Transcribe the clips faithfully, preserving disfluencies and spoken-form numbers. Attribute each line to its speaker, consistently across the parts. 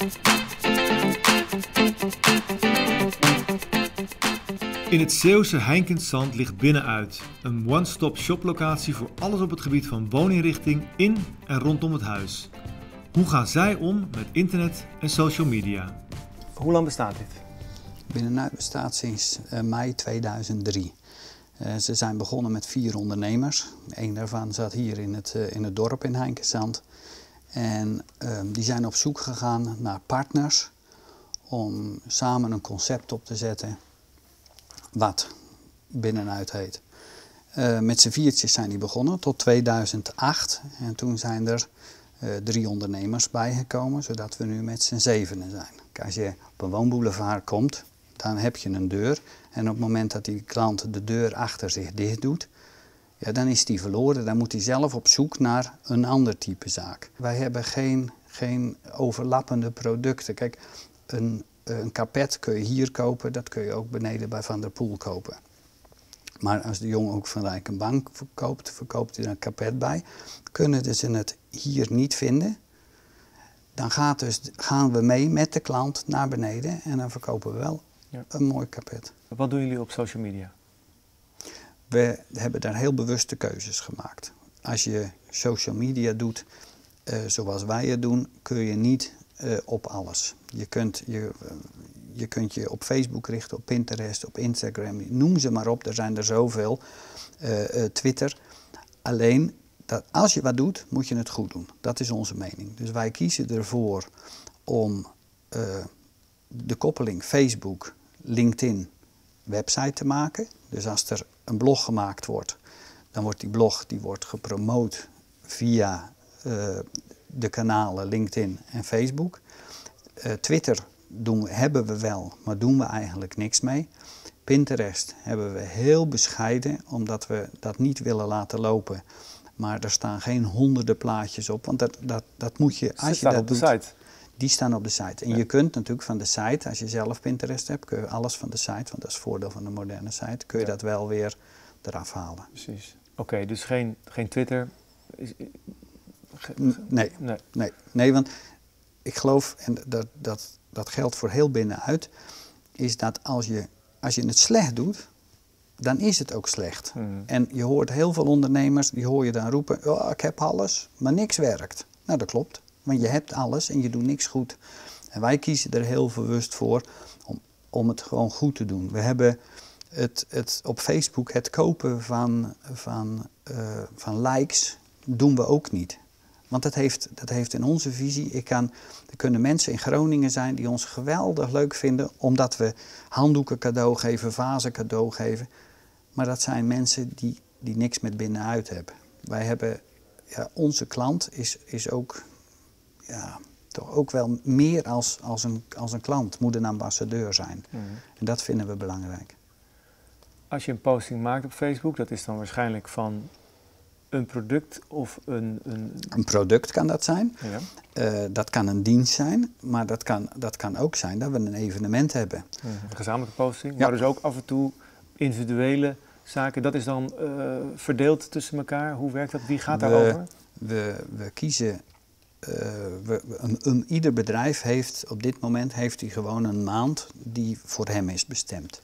Speaker 1: In het Zeeuwse Heinkensand ligt Binnenuit, een one-stop shop locatie voor alles op het gebied van wooninrichting in en rondom het huis. Hoe gaan zij om met internet en social media?
Speaker 2: Hoe lang bestaat dit?
Speaker 3: Binnenuit bestaat sinds uh, mei tweeduizend drie. Uh, ze zijn begonnen met vier ondernemers. Eén daarvan zat hier in het, uh, in het dorp in Heinkensand. En uh, die zijn op zoek gegaan naar partners om samen een concept op te zetten wat Binnenuit heet. Uh, met z'n viertjes zijn die begonnen tot tweeduizend acht en toen zijn er uh, drie ondernemers bijgekomen, zodat we nu met z'n zevenen zijn. Als je op een woonboulevard komt, dan heb je een deur en op het moment dat die klant de deur achter zich dicht doet, ja, dan is die verloren. Dan moet hij zelf op zoek naar een ander type zaak. Wij hebben geen, geen overlappende producten. Kijk, een Een karpet kun je hier kopen, dat kun je ook beneden bij Van der Poel kopen. Maar als de jongen ook van Rijk een bank verkoopt, verkoopt hij er een karpet bij. Kunnen ze het hier niet vinden, dan gaat dus, gaan we mee met de klant naar beneden en dan verkopen we wel ja. een mooi karpet.
Speaker 2: Wat doen jullie op social media?
Speaker 3: We hebben daar heel bewuste keuzes gemaakt. Als je social media doet uh, zoals wij het doen, kun je niet Uh, op alles. Je kunt je, uh, je kunt je op Facebook richten, op Pinterest, op Instagram, noem ze maar op, er zijn er zoveel. Uh, uh, Twitter. Alleen, dat als je wat doet, moet je het goed doen. Dat is onze mening. Dus wij kiezen ervoor om uh, de koppeling Facebook, LinkedIn, website te maken. Dus als er een blog gemaakt wordt, dan wordt die blog die wordt gepromoot via uh, de kanalen LinkedIn en Facebook. Uh, Twitter doen we, hebben we wel, maar doen we eigenlijk niks mee. Pinterest hebben we heel bescheiden, omdat we dat niet willen laten lopen. Maar er staan geen honderden plaatjes op, want dat, dat, dat moet je, als je dat
Speaker 2: op de
Speaker 3: doet,
Speaker 2: site.
Speaker 3: Die staan op de site. En ja. je kunt natuurlijk van de site, als je zelf Pinterest hebt, kun je alles van de site, want dat is het voordeel van de moderne site, kun je ja. dat wel weer eraf halen.
Speaker 2: Precies. Oké, okay, dus geen, geen Twitter. Is,
Speaker 3: Nee, nee. nee, nee, want ik geloof, en dat, dat, dat geldt voor heel Binnenuit, is dat als je, als je het slecht doet, dan is het ook slecht. Mm. En je hoort heel veel ondernemers, die hoor je dan roepen, oh, ik heb alles, maar niks werkt. Nou, dat klopt, want je hebt alles en je doet niks goed. En wij kiezen er heel bewust voor om, om het gewoon goed te doen. We hebben het, het, op Facebook het kopen van, van, uh, van likes, doen we ook niet. Want dat heeft, dat heeft in onze visie, ik kan, er kunnen mensen in Groningen zijn die ons geweldig leuk vinden, omdat we handdoeken cadeau geven, vazen cadeau geven. Maar dat zijn mensen die, die niks met Binnenuit hebben. Wij hebben, ja, onze klant is, is ook, ja, toch ook wel meer als, als, een, als een klant, moet een ambassadeur zijn. Mm. En dat vinden we belangrijk.
Speaker 2: Als je een posting maakt op Facebook, dat is dan waarschijnlijk van een product of een... Een,
Speaker 3: een product kan dat zijn.
Speaker 2: Ja.
Speaker 3: Uh, dat kan een dienst zijn, maar dat kan, dat kan ook zijn dat we een evenement hebben.
Speaker 2: Een gezamenlijke posting,
Speaker 3: ja.
Speaker 2: maar dus ook af en toe individuele zaken. Dat is dan uh, verdeeld tussen elkaar. Hoe werkt dat? Wie gaat
Speaker 3: we,
Speaker 2: daarover?
Speaker 3: We, we kiezen... Uh, we, een, een, ieder bedrijf heeft op dit moment heeft hij gewoon een maand die voor hem is bestemd.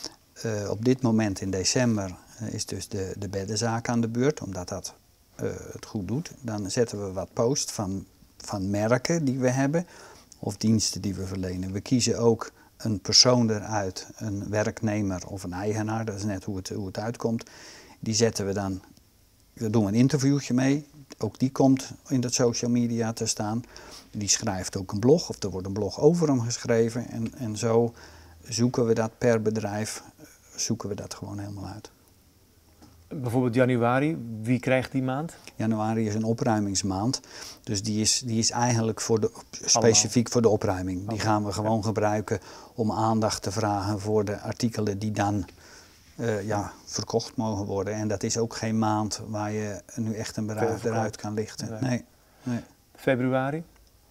Speaker 3: Uh, op dit moment in december is dus de, de beddenzaak aan de beurt, omdat dat uh, het goed doet. Dan zetten we wat post van, van merken die we hebben of diensten die we verlenen. We kiezen ook een persoon eruit, een werknemer of een eigenaar, dat is net hoe het, hoe het uitkomt. Die zetten we dan, daar doen we een interviewtje mee. Ook die komt in de social media te staan. Die schrijft ook een blog of er wordt een blog over hem geschreven. En, en zo zoeken we dat per bedrijf, zoeken we dat gewoon helemaal uit.
Speaker 2: Bijvoorbeeld januari, wie krijgt die maand?
Speaker 3: Januari is een opruimingsmaand, dus die is, die is eigenlijk voor de, specifiek Allemaal. voor de opruiming. Die gaan we gewoon ja. gebruiken om aandacht te vragen voor de artikelen die dan uh, ja, verkocht mogen worden. En dat is ook geen maand waar je nu echt een bedrijf eruit kan lichten. Nee. Nee. Nee.
Speaker 2: Februari?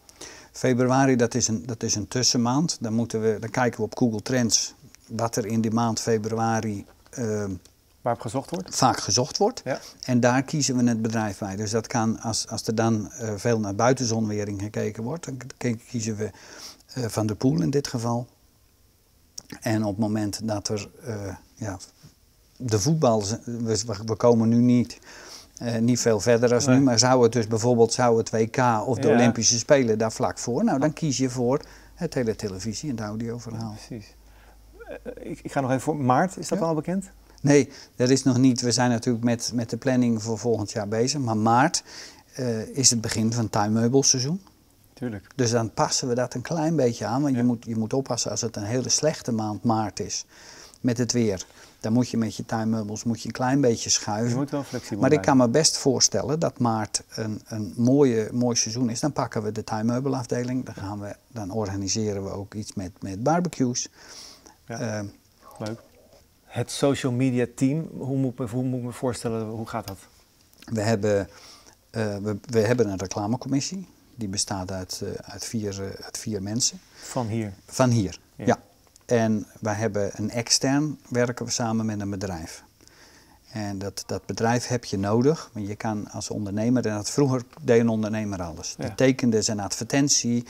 Speaker 3: Februari, dat is een, dat is een tussenmaand. Dan, moeten we, dan kijken we op Google Trends wat er in die maand februari uh,
Speaker 2: Waarop gezocht wordt?
Speaker 3: Vaak gezocht wordt.
Speaker 2: Ja.
Speaker 3: En daar kiezen we het bedrijf bij. Dus dat kan, als, als er dan uh, veel naar buitenzonwering gekeken wordt, dan kiezen we uh, Van der Poel in dit geval. En op het moment dat er uh, ja, de voetbal, we, we komen nu niet, uh, niet veel verder als nee. nu, maar zou het dus bijvoorbeeld zou het W K of de ja. Olympische Spelen daar vlak voor, nou dan kies je voor het hele televisie en het audioverhaal.
Speaker 2: Ja, precies. Uh, ik, ik ga nog even voor maart, is dat ja. al bekend?
Speaker 3: Nee, dat is nog niet. We zijn natuurlijk met, met de planning voor volgend jaar bezig. Maar maart uh, is het begin van het tuinmeubelseizoen.
Speaker 2: Tuurlijk.
Speaker 3: Dus dan passen we dat een klein beetje aan. Want ja. je, moet, je moet oppassen als het een hele slechte maand maart is met het weer. Dan moet je met je tuinmeubels moet je een klein beetje schuiven.
Speaker 2: Je moet wel flexibel
Speaker 3: Maar
Speaker 2: blijven.
Speaker 3: ik kan me best voorstellen dat maart een, een mooie, mooi seizoen is. Dan pakken we de tuinmeubelafdeling. Dan, gaan we, dan organiseren we ook iets met, met barbecues.
Speaker 2: Ja. Uh, Leuk. Het social media team, hoe moet, me, hoe moet ik me voorstellen, hoe gaat dat?
Speaker 3: We hebben, uh, we, we hebben een reclamecommissie. Die bestaat uit, uh, uit, vier, uh, uit vier mensen.
Speaker 2: Van hier?
Speaker 3: Van hier, ja. ja. En wij hebben een extern, werken we samen met een bedrijf. En dat, dat bedrijf heb je nodig, want je kan als ondernemer, en dat vroeger deed een ondernemer alles. Ja. Die tekende zijn advertentie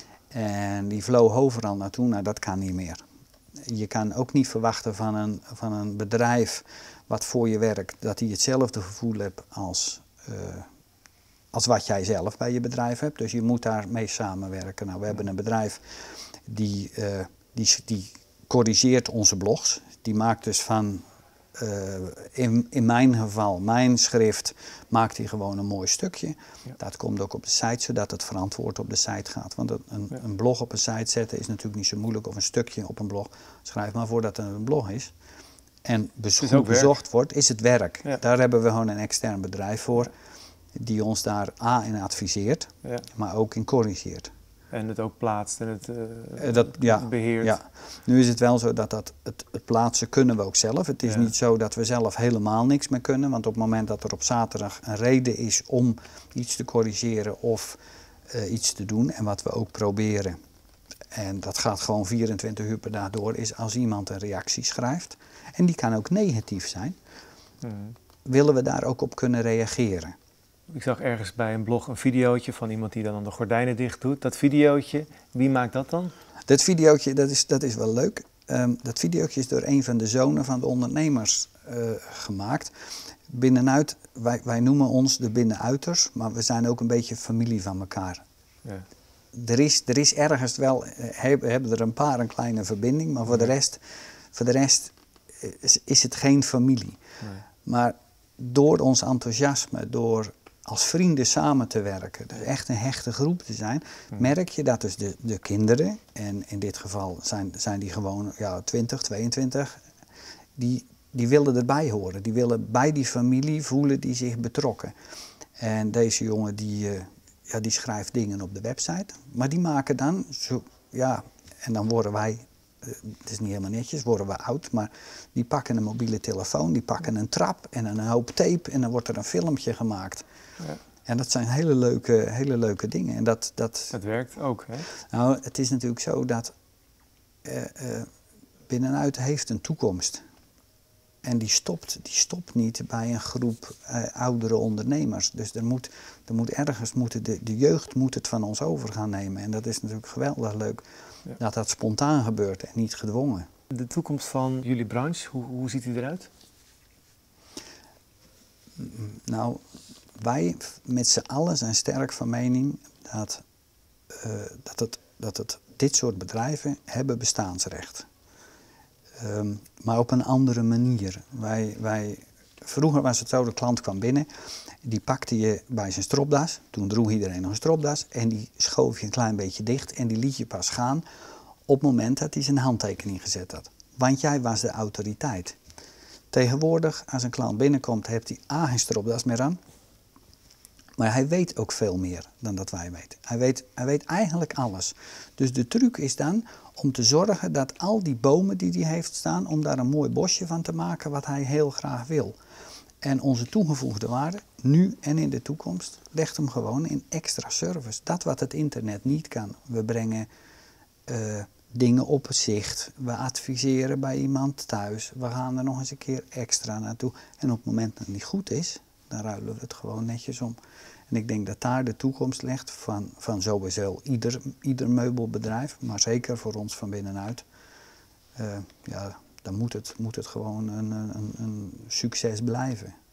Speaker 3: en die vloog overal naartoe, nou dat kan niet meer. Je kan ook niet verwachten van een, van een bedrijf wat voor je werkt, dat hij hetzelfde gevoel heeft als, uh, als wat jij zelf bij je bedrijf hebt. Dus je moet daarmee samenwerken. Nou, we hebben een bedrijf die, uh, die, die corrigeert onze blogs. Die maakt dus van, uh, in, in mijn geval, mijn schrift, maakt hij gewoon een mooi stukje. Ja. Dat komt ook op de site, zodat het verantwoord op de site gaat. Want een, ja. een blog op een site zetten is natuurlijk niet zo moeilijk, of een stukje op een blog. Schrijf maar voordat het een blog is. En bezo- bezocht wordt, is het werk. Ja. Daar hebben we gewoon een extern bedrijf voor, die ons daar A in adviseert, ja. maar ook in corrigeert.
Speaker 2: En het ook plaatst en het uh,
Speaker 3: dat, ja,
Speaker 2: beheert.
Speaker 3: Ja. Nu is het wel zo dat, dat het, het plaatsen kunnen we ook zelf. Het is ja. niet zo dat we zelf helemaal niks meer kunnen. Want op het moment dat er op zaterdag een reden is om iets te corrigeren of uh, iets te doen. En wat we ook proberen, en dat gaat gewoon vierentwintig uur per dag door, is als iemand een reactie schrijft. En die kan ook negatief zijn. Mm. Willen we daar ook op kunnen reageren.
Speaker 2: Ik zag ergens bij een blog een videootje van iemand die dan de gordijnen dicht doet. Dat videootje, wie maakt dat dan?
Speaker 3: Dat videootje, dat is, dat is wel leuk. Um, dat videootje is door een van de zonen van de ondernemers uh, gemaakt. Binnenuit, wij, wij noemen ons de binnenuiters, maar we zijn ook een beetje familie van elkaar. Ja. Er, is, er is ergens wel, we hebben er een paar een kleine verbinding, maar voor de rest, voor de rest is, is het geen familie. Nee. Maar door ons enthousiasme, door als vrienden samen te werken, dus echt een hechte groep te zijn, hmm. merk je dat dus de, de kinderen, en in dit geval zijn, zijn die gewoon ja, twintig, tweeëntwintig, die, die willen erbij horen. Die willen bij die familie voelen die zich betrokken. En deze jongen die, uh, ja, die schrijft dingen op de website, maar die maken dan, zo, ja, en dan worden wij, uh, het is niet helemaal netjes, worden we oud, maar die pakken een mobiele telefoon, die pakken een trap en een hoop tape en dan wordt er een filmpje gemaakt. Ja. En dat zijn hele leuke, hele leuke dingen. En dat, dat,
Speaker 2: het werkt ook, hè?
Speaker 3: Nou, het is natuurlijk zo dat uh, uh, binnenuit heeft een toekomst. En die stopt, die stopt niet bij een groep uh, oudere ondernemers. Dus er moet, er moet ergens, moeten de, de jeugd moet het van ons over gaan nemen. En dat is natuurlijk geweldig leuk ja. dat dat spontaan gebeurt en niet gedwongen.
Speaker 2: De toekomst van jullie branche, hoe, hoe ziet die eruit?
Speaker 3: Nou, wij met z'n allen zijn sterk van mening dat, uh, dat, het, dat het, dit soort bedrijven hebben bestaansrecht. Um, maar op een andere manier. Wij, wij, vroeger was het zo, de klant kwam binnen, die pakte je bij zijn stropdas. Toen droeg iedereen nog een stropdas en die schoof je een klein beetje dicht en die liet je pas gaan op het moment dat hij zijn handtekening gezet had. Want jij was de autoriteit. Tegenwoordig, als een klant binnenkomt, heeft hij A geen stropdas meer aan. Maar hij weet ook veel meer dan dat wij weten. Hij weet, hij weet eigenlijk alles. Dus de truc is dan om te zorgen dat al die bomen die hij heeft staan, om daar een mooi bosje van te maken wat hij heel graag wil. En onze toegevoegde waarde, nu en in de toekomst, legt hem gewoon in extra service. Dat wat het internet niet kan. We brengen uh, dingen op het zicht. We adviseren bij iemand thuis. We gaan er nog eens een keer extra naartoe. En op het moment dat het niet goed is, dan ruilen we het gewoon netjes om. En ik denk dat daar de toekomst ligt van, van sowieso ieder, ieder meubelbedrijf, maar zeker voor ons van binnenuit. Uh, ja, dan moet het, moet het gewoon een, een, een succes blijven.